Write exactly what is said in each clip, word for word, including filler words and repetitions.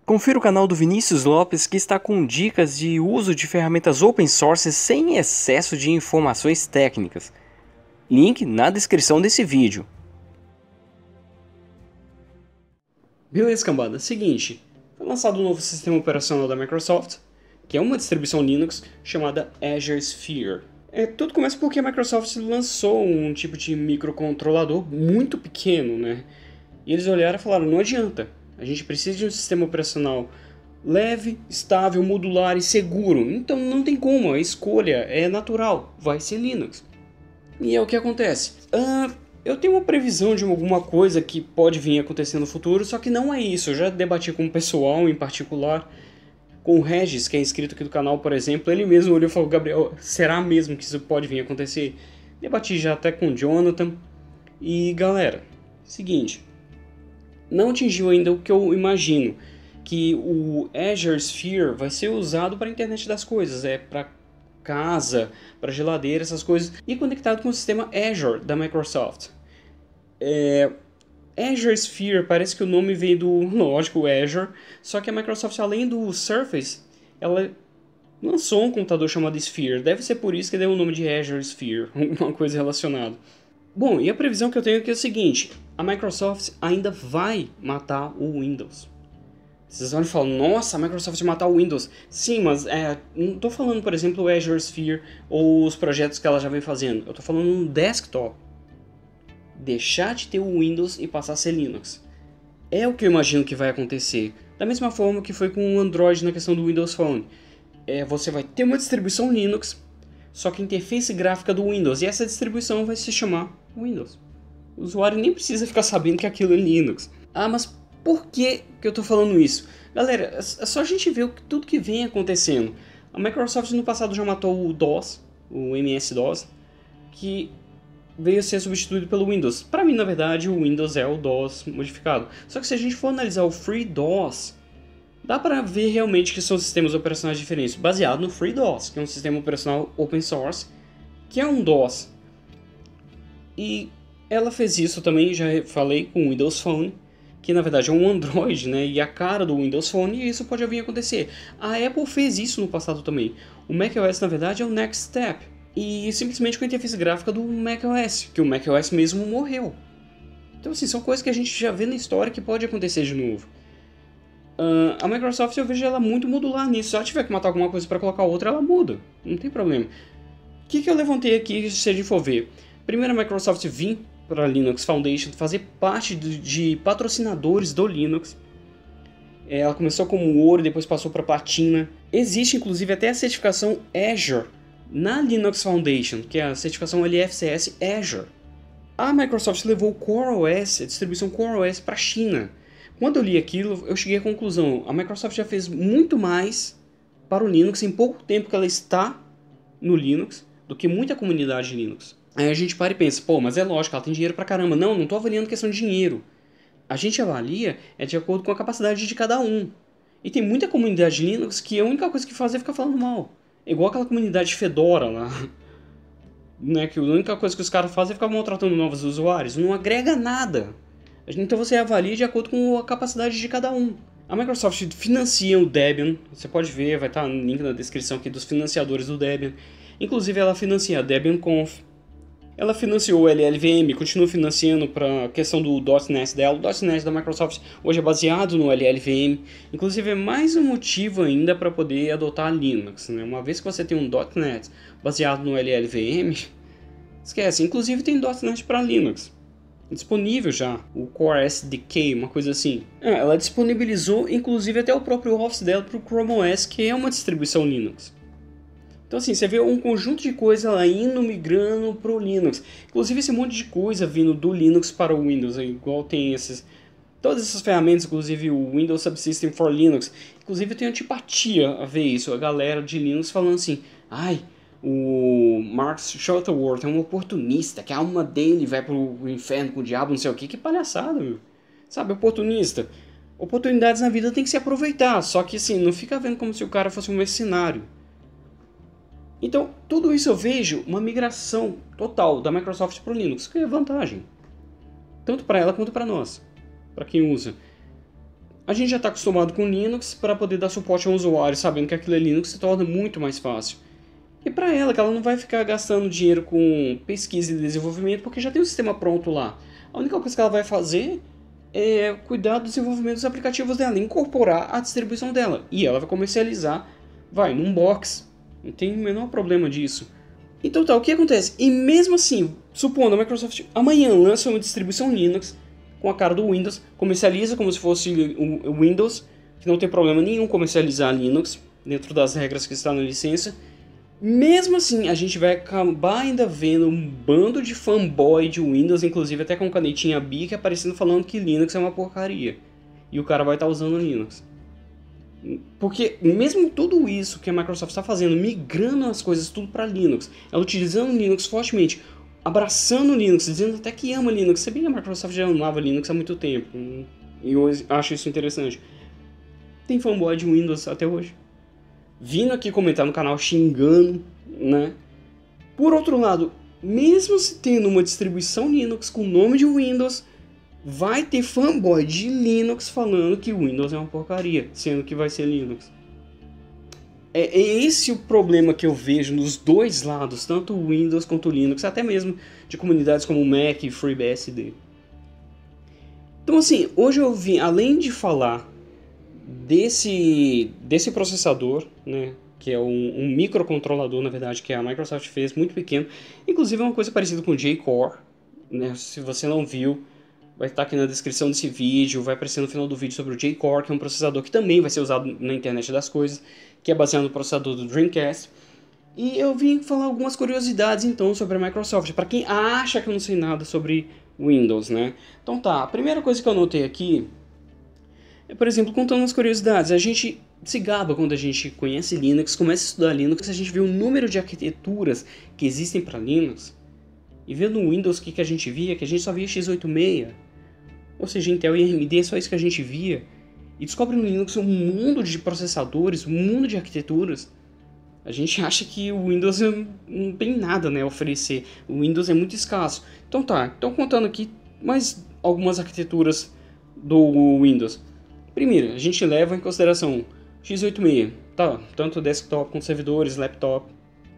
Confira o canal do Vinícius Lopes, que está com dicas de uso de ferramentas open source sem excesso de informações técnicas. Link na descrição desse vídeo. Beleza, cambada. Seguinte, foi lançado um novo sistema operacional da Microsoft, que é uma distribuição Linux chamada Azure Sphere. É, tudo começa porque a Microsoft lançou um tipo de microcontrolador muito pequeno, né? E eles olharam e falaram, não adianta, a gente precisa de um sistema operacional leve, estável, modular e seguro. Então não tem como, a escolha é natural, vai ser Linux. E é o que acontece. Ah, eu tenho uma previsão de alguma coisa que pode vir a acontecer no futuro, só que não é isso. Eu já debati com o pessoal em particular, com o Regis, que é inscrito aqui do canal, por exemplo. Ele mesmo olhou e falou, Gabriel, será mesmo que isso pode vir a acontecer? Debati já até com o Jonathan. E galera, seguinte, não atingiu ainda o que eu imagino, que o Azure Sphere vai ser usado para a internet das coisas, é para casa, para geladeira, essas coisas, e conectado com o sistema Azure da Microsoft. É, Azure Sphere, parece que o nome veio do, lógico, Azure, só que a Microsoft, além do Surface, ela lançou um computador chamado Sphere, deve ser por isso que deu o nome de Azure Sphere, alguma coisa relacionada. Bom, e a previsão que eu tenho aqui é o seguinte, a Microsoft ainda vai matar o Windows. Vocês vão falar, nossa, a Microsoft vai matar o Windows. Sim, mas é, não estou falando, por exemplo, o Azure Sphere ou os projetos que ela já vem fazendo. Eu estou falando um desktop. Deixar de ter o Windows e passar a ser Linux. É o que eu imagino que vai acontecer. Da mesma forma que foi com o Android na questão do Windows Phone. É, você vai ter uma distribuição Linux, só que a interface gráfica do Windows. E essa distribuição vai se chamar Windows. O usuário nem precisa ficar sabendo que aquilo é Linux. Ah, mas por que, que eu estou falando isso? Galera, é só a gente ver tudo que vem acontecendo. A Microsoft no passado já matou o DOS, o M S-DOS, que veio a ser substituído pelo Windows. Para mim, na verdade, o Windows é o DOS modificado. Só que se a gente for analisar o FreeDOS, dá para ver realmente que são sistemas operacionais diferentes, baseado no FreeDOS, que é um sistema operacional open source, que é um DOS. E ela fez isso também, já falei, com o Windows Phone, que na verdade é um Android, né, e a cara do Windows Phone, e isso pode vir a acontecer. A Apple fez isso no passado também. O macOS, na verdade, é o Next Step, e simplesmente com a interface gráfica do macOS, que o macOS mesmo morreu. Então, assim, são coisas que a gente já vê na história que pode acontecer de novo. Uh, a Microsoft, eu vejo ela muito modular nisso. Se ela tiver que matar alguma coisa para colocar outra, ela muda. Não tem problema. O que, que eu levantei aqui, se a gente for ver? Primeiro, a Microsoft vir para a Linux Foundation, fazer parte de, de patrocinadores do Linux. Ela começou como ouro, depois passou para platina. Existe inclusive até a certificação Azure na Linux Foundation, que é a certificação L F C S Azure. A Microsoft levou o CoreOS, a distribuição CoreOS, para a China. Quando eu li aquilo, eu cheguei à conclusão, a Microsoft já fez muito mais para o Linux em pouco tempo que ela está no Linux do que muita comunidade Linux. Aí a gente para e pensa, pô, mas é lógico, ela tem dinheiro pra caramba. Não, não tô avaliando questão de dinheiro. A gente avalia é de acordo com a capacidade de cada um. E tem muita comunidade Linux que a única coisa que faz é ficar falando mal. É igual aquela comunidade Fedora lá. Né, que a única coisa que os caras fazem é ficar maltratando novos usuários. Não agrega nada. Então você avalia de acordo com a capacidade de cada um. A Microsoft financia o Debian. Você pode ver, vai estar no link na descrição aqui dos financiadores do Debian. Inclusive ela financia a Debian Conf. Ela financiou o L L V M, continua financiando para a questão do .NET dela. O .NET da Microsoft hoje é baseado no L L V M. Inclusive é mais um motivo ainda para poder adotar Linux, né? Uma vez que você tem um .NET baseado no L L V M, esquece. Inclusive tem .NET para Linux. Disponível já, o Core S D K, uma coisa assim. É, ela disponibilizou inclusive até o próprio Office dela para o Chrome O S, que é uma distribuição Linux. Então assim, você vê um conjunto de coisa lá indo, migrando para o Linux. Inclusive esse monte de coisa vindo do Linux para o Windows, igual tem esses... Todas essas ferramentas, inclusive o Windows Subsystem for Linux. Inclusive eu tenho antipatia a ver isso, a galera de Linux falando assim, ai, o Mark Shuttleworth é um oportunista, que a alma dele vai pro inferno com o diabo, não sei o que, que palhaçada, meu. Sabe, oportunista. Oportunidades na vida tem que se aproveitar, só que assim, não fica vendo como se o cara fosse um mercenário. Então, tudo isso eu vejo uma migração total da Microsoft para o Linux, que é vantagem. Tanto para ela quanto para nós, para quem usa. a gente já está acostumado com Linux, para poder dar suporte ao usuário, sabendo que aquilo é Linux, se torna muito mais fácil. E para ela, que ela não vai ficar gastando dinheiro com pesquisa e desenvolvimento, porque já tem o sistema pronto lá. A única coisa que ela vai fazer é cuidar do desenvolvimento dos aplicativos dela, incorporar a distribuição dela. E ela vai comercializar, vai, num box. Não tem o menor problema disso. Então tá, o que acontece? E mesmo assim, supondo a Microsoft amanhã lança uma distribuição Linux com a cara do Windows, comercializa como se fosse o Windows, que não tem problema nenhum comercializar Linux, dentro das regras que está na licença. Mesmo assim, a gente vai acabar ainda vendo um bando de fanboy de Windows, inclusive até com canetinha Bic, aparecendo falando que Linux é uma porcaria. E o cara vai estar usando Linux. Porque mesmo tudo isso que a Microsoft está fazendo, migrando as coisas tudo para Linux, ela utilizando Linux fortemente, abraçando Linux, dizendo até que ama Linux, se bem que a Microsoft já amava Linux há muito tempo, e eu acho isso interessante. Tem fanboy de Windows até hoje, vindo aqui comentar no canal xingando, né? Por outro lado, mesmo se tendo uma distribuição Linux com o nome de Windows, vai ter fanboy de Linux falando que o Windows é uma porcaria, sendo que vai ser Linux. É, é esse o problema que eu vejo nos dois lados, tanto o Windows quanto o Linux, até mesmo de comunidades como o Mac e FreeBSD. Então assim, hoje eu vim, além de falar desse, desse processador, né, que é um, um microcontrolador, na verdade, que a Microsoft fez, muito pequeno, inclusive é uma coisa parecida com o J-Core, né, se você não viu, vai estar aqui na descrição desse vídeo, vai aparecer no final do vídeo sobre o J-Core, que é um processador que também vai ser usado na internet das coisas, que é baseado no processador do Dreamcast. E eu vim falar algumas curiosidades então sobre a Microsoft, para quem acha que eu não sei nada sobre Windows, né? Então tá, a primeira coisa que eu anotei aqui é, por exemplo, contando as curiosidades. A gente se gaba quando a gente conhece Linux, começa a estudar Linux, a gente vê o número de arquiteturas que existem para Linux, e vendo no Windows o que, que a gente via, que a gente só via x oitenta e seis, ou seja, Intel e A M D, só isso que a gente via. E descobre no Linux um mundo de processadores, um mundo de arquiteturas. A gente acha que o Windows não tem nada, né, a oferecer. O Windows é muito escasso. Então tá, então contando aqui mais algumas arquiteturas do Windows. Primeiro, a gente leva em consideração x oitenta e seis, tá, tanto desktop com servidores, laptop.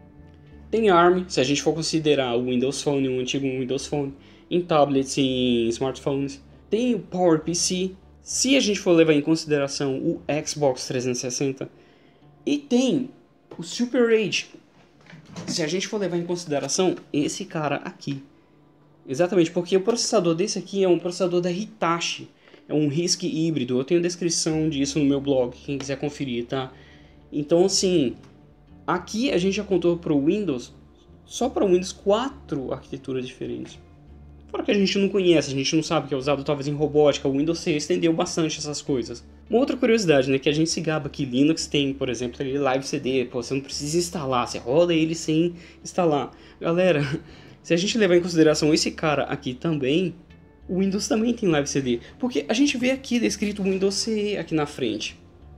Tem ARM, se a gente for considerar o Windows Phone, o antigo Windows Phone, em tablets e em smartphones. Tem o PowerPC, se a gente for levar em consideração o Xbox trezentos e sessenta. E tem o Super oito, se a gente for levar em consideração esse cara aqui. Exatamente, porque o processador desse aqui é um processador da Hitachi. É um RISC híbrido, eu tenho descrição disso no meu blog, quem quiser conferir, tá? Então assim, aqui a gente já contou para o Windows, só para o Windows, quatro arquiteturas diferentes. Fora que a gente não conhece, a gente não sabe que é usado talvez em robótica, o Windows C estendeu bastante essas coisas. Uma outra curiosidade, né, que a gente se gaba que Linux tem, por exemplo, ele Live C D, pô, você não precisa instalar, você roda ele sem instalar. Galera, se a gente levar em consideração esse cara aqui também, o Windows também tem Live C D, porque a gente vê aqui descrito Windows C E aqui na frente.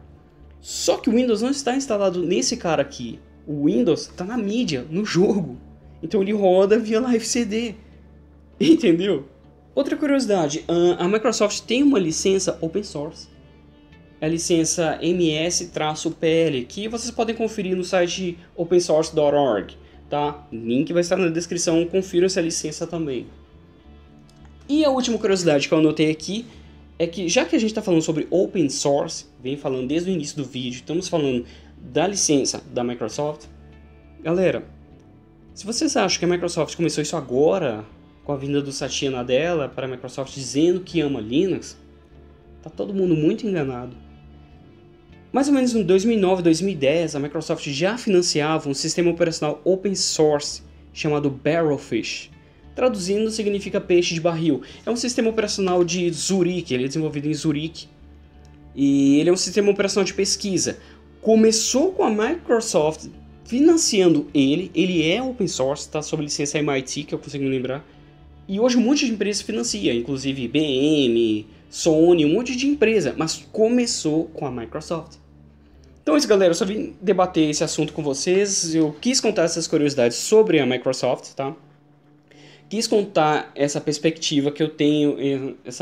Só que o Windows não está instalado nesse cara aqui, o Windows está na mídia, no jogo, então ele roda via Live C D. Entendeu? Outra curiosidade, a Microsoft tem uma licença open source, a licença M S P L, que vocês podem conferir no site open source ponto org, tá? O link vai estar na descrição, confira essa licença também. E a última curiosidade que eu anotei aqui é que, já que a gente está falando sobre open source, vem falando desde o início do vídeo, estamos falando da licença da Microsoft, galera, se vocês acham que a Microsoft começou isso agora, com a vinda do Satya Nadella para a Microsoft dizendo que ama Linux, tá todo mundo muito enganado. Mais ou menos em dois mil e nove, dois mil e dez, a Microsoft já financiava um sistema operacional open source chamado Barrelfish. Traduzindo, significa peixe de barril. É um sistema operacional de Zurique, ele é desenvolvido em Zurique. E ele é um sistema operacional de pesquisa. Começou com a Microsoft financiando ele, ele é open source, tá sob licença M I T, que eu consigo me lembrar. E hoje um monte de empresas financia, inclusive B M, Sony, um monte de empresa, mas começou com a Microsoft. Então é isso, galera, eu só vim debater esse assunto com vocês, eu quis contar essas curiosidades sobre a Microsoft, tá? Quis contar essa perspectiva que eu tenho, essa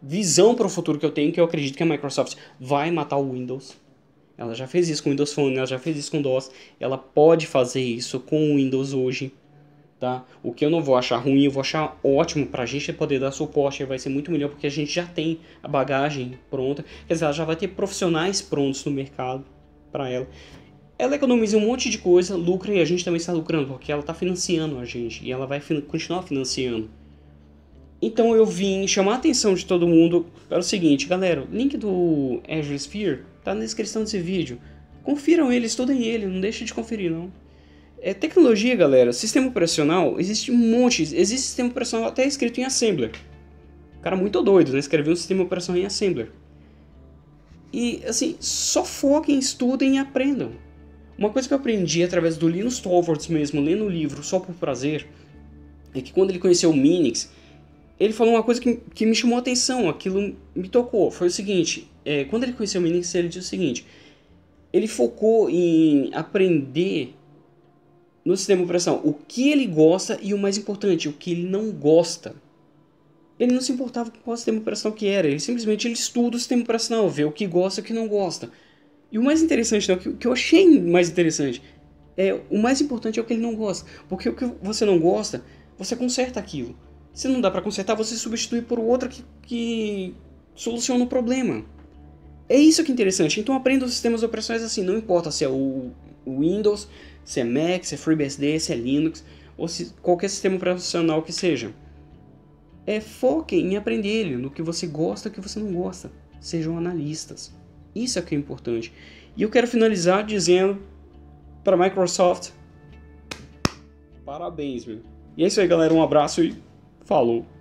visão para o futuro que eu tenho, que eu acredito que a Microsoft vai matar o Windows. Ela já fez isso com o Windows Phone, ela já fez isso com o DOS, ela pode fazer isso com o Windows hoje. Tá? O que eu não vou achar ruim, eu vou achar ótimo pra gente poder dar suporte, vai ser muito melhor porque a gente já tem a bagagem pronta, quer dizer, ela já vai ter profissionais prontos no mercado para ela. Ela economiza um monte de coisa, lucra e a gente também está lucrando, porque ela está financiando a gente e ela vai fin- continuar financiando. Então eu vim chamar a atenção de todo mundo para o seguinte, galera, o link do Azure Sphere tá na descrição desse vídeo. Confiram ele, estudem ele, não deixem de conferir não. É, tecnologia, galera, sistema operacional, existe um monte, existe sistema operacional até escrito em Assembler. O cara muito doido, né? Escreveu um sistema operacional em Assembler. E, assim, só foquem, estudem e aprendam. Uma coisa que eu aprendi através do Linus Torvalds mesmo, lendo o livro só por prazer, é que quando ele conheceu o Minix, ele falou uma coisa que, que me chamou a atenção, aquilo me tocou. Foi o seguinte, é, quando ele conheceu o Minix, ele disse o seguinte, ele focou em aprender no sistema operacional o que ele gosta e o mais importante, o que ele não gosta. Ele não se importava com qual sistema operacional que era, ele simplesmente ele estuda o sistema operacional, vê o que gosta e o que não gosta. E o mais interessante, né, o que eu achei mais interessante, é o mais importante é o que ele não gosta, porque o que você não gosta, você conserta aquilo. Se não dá para consertar, você substitui por outra que, que soluciona o problema. É isso que é interessante, então aprenda os sistemas operacionais assim, não importa se é o Windows, se é Mac, se é FreeBSD, se é Linux, ou se qualquer sistema operacional que seja. É, foquem em aprender ele, no que você gosta e o que você não gosta. Sejam analistas. Isso é que é importante. E eu quero finalizar dizendo para a Microsoft, parabéns, meu. E é isso aí, galera. Um abraço e falou.